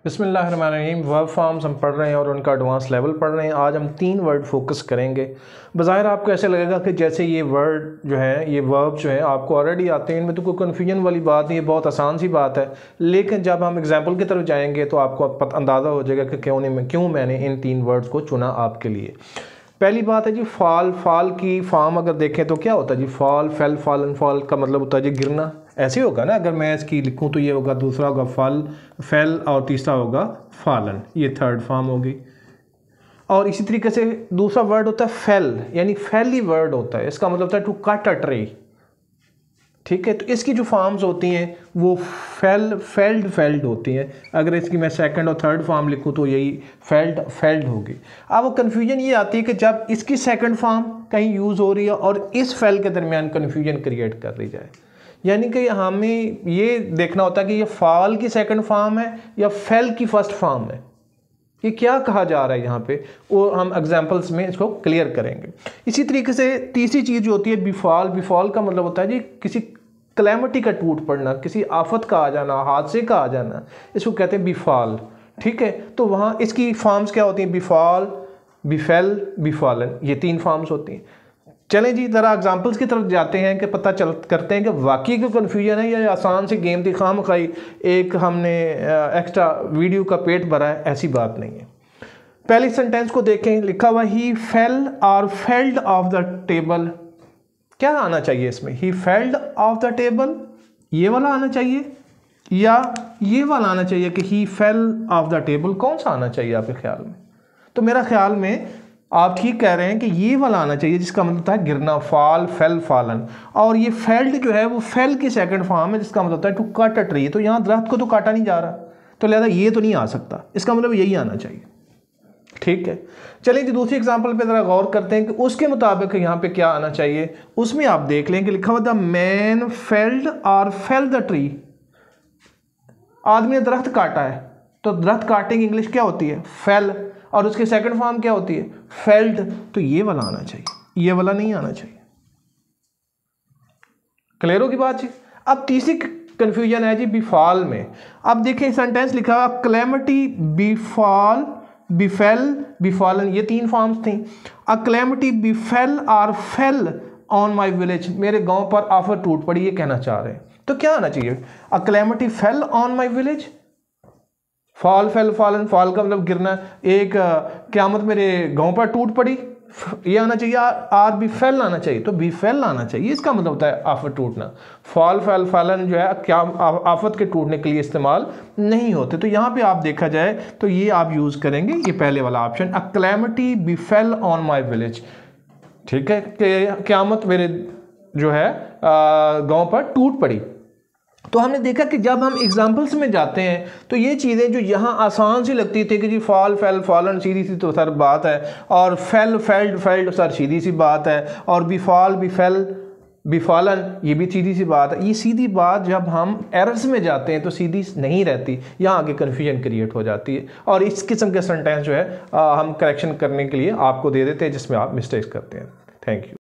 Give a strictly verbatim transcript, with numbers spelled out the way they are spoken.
बिस्मिल्लाहिर्रहमानिर्रहीम। Verb forms हम पढ़ रहे हैं और उनका एडवांस लेवल पढ़ रहे हैं। आज हम तीन वर्ड फोकस करेंगे। बज़ाहिर आपको ऐसे लगेगा कि जैसे ये वर्ड जो है, ये वर्ब जो है आपको ऑलरेडी आते हैं, इनमें तो कोई कन्फ्यूजन वाली बात नहीं है, बहुत आसान सी बात है। लेकिन जब हम एग्जाम्पल की तरफ जाएंगे तो आपको पता अंदाज़ा हो जाएगा कि क्यों नहीं क्यों मैंने इन तीन वर्ड्स को चुना आपके लिए। पहली बात है जी फाल। फाल की फॉर्म अगर देखें तो क्या होता है जी, फॉल, फेल, फॉलन। फॉल का मतलब होता है जी गिरना, ऐसे होगा ना। अगर मैं इसकी लिखूं तो ये होगा, दूसरा होगा फल, फेल और तीसरा होगा फॉलन। ये थर्ड फॉर्म होगी। और इसी तरीके से दूसरा वर्ड होता है फेल, यानी फैली वर्ड होता है। इसका मतलब होता है टू कट अ ट्री, ठीक है। तो इसकी जो फॉर्म्स होती हैं वो फेल, फेल्ड, फेल्ड होती हैं। अगर इसकी मैं सेकंड और थर्ड फॉर्म लिखूं तो यही फेल्ड, फेल्ड होगी। अब वो कन्फ्यूजन ये आती है कि जब इसकी सेकंड फॉर्म कहीं यूज़ हो रही है और इस फेल के दरमियान कन्फ्यूजन क्रिएट कर दी जाए, यानी कि हमें ये देखना होता है कि ये फाल की सेकंड फॉर्म है या फेल की फर्स्ट फॉर्म है, ये क्या कहा जा रहा है यहाँ पे, वो हम एग्जाम्पल्स में इसको क्लियर करेंगे। इसी तरीके से तीसरी चीज़ जो होती है बिफॉल। बिफॉल का मतलब होता है जी किसी क्लैमिटी का टूट पड़ना, किसी आफत का आ जाना, हादसे का आ जाना, इसको कहते हैं बिफॉल, ठीक है। तो वहाँ इसकी फॉर्म्स क्या होती हैं, बिफॉल, बिफेल, बिफॉलन, ये तीन फॉर्म्स होती हैं। चलें जी ज़रा एग्जाम्पल्स की तरफ जाते हैं कि पता चल करते हैं कि वाकई कोई कन्फ्यूजन है या आसान से गेम थी, खाम खाई एक हमने एक्स्ट्रा वीडियो का पेट भरा है, ऐसी बात नहीं है। पहली सेंटेंस को देखें, लिखा हुआ ही फेल और फेल्ड ऑफ द टेबल। क्या आना चाहिए इसमें, he felled off the table, ये वाला आना चाहिए या ये वाला आना चाहिए कि he fell off the table? कौन सा आना चाहिए आपके ख्याल में? तो मेरा ख्याल में आप ठीक कह रहे हैं कि ये वाला आना चाहिए, जिसका मतलब होता है गिरना, फॉल, फेल, फॉलन। और ये फेल्ड जो है वो फेल की सेकंड फॉर्म है, जिसका मतलब होता है टू कट अ ट्री। तो यहाँ दरख्त को तो काटा नहीं जा रहा, तो लिहाजा ये तो नहीं आ सकता, इसका मतलब यही आना चाहिए, ठीक है। चलिए जी दूसरी एग्जांपल पे ज़रा गौर करते हैं कि उसके मुताबिक यहाँ पे क्या आना चाहिए। उसमें आप देख लें कि लिखा हुआ था मैन फेल्ड और फेल द ट्री। आदमी ने दरख्त काटा है, तो दरख्त काटने की इंग्लिश क्या होती है, फेल, और उसकी सेकंड फॉर्म क्या होती है, फेल्ड। तो ये वाला आना चाहिए, ये वाला नहीं आना चाहिए। क्लियर होगी बात जी। अब तीसरी कंफ्यूजन है जी बिफॉल में। अब देखें सेंटेंस लिखा हुआ क्लैमिटी बिफॉल, बिफेल, बिफॉलन, ये तीन फॉर्म्स थी। अ क्लैमिटी बिफेल और फेल ऑन माई विलेज, मेरे गांव पर आफत टूट पड़ी, ये कहना चाह रहे हैं। तो क्या आना चाहिए, a calamity fell on my village, fall, fell, fallen. Fall का मतलब गिरना, एक क़यामत मेरे गांव पर टूट पड़ी, ये आना चाहिए। आर बी फेल आना चाहिए, तो बी फेल आना चाहिए, इसका मतलब होता है आफत टूटना। फॉल, फेल, फॉलन जो है क्या आफत के टूटने के लिए इस्तेमाल नहीं होते। तो यहाँ पे आप देखा जाए तो ये आप यूज़ करेंगे ये पहले वाला option, a calamity befell on my village, ठीक है। क़यामत मेरे जो है गाँव पर टूट पड़ी। तो हमने देखा कि जब हम एग्जाम्पल्स में जाते हैं तो ये चीज़ें जो यहाँ आसान सी लगती थी कि जी फॉल, फेल, फॉलन सीधी सी तो सर बात है, और फेल, फेल्ड, फेल्ड सर सीधी सी बात है, और बिफॉल, बिफेल, बिफॉलन ये भी सीधी सी बात है। ये सीधी बात जब हम एरर्स में जाते हैं तो सीधी नहीं रहती, यहाँ आगे कन्फ्यूजन क्रिएट हो जाती है। और इस किस्म के सेंटेंस जो है आ, हम करेक्शन करने के लिए आपको दे देते हैं जिसमें आप मिस्टेक्स करते हैं। Thank you.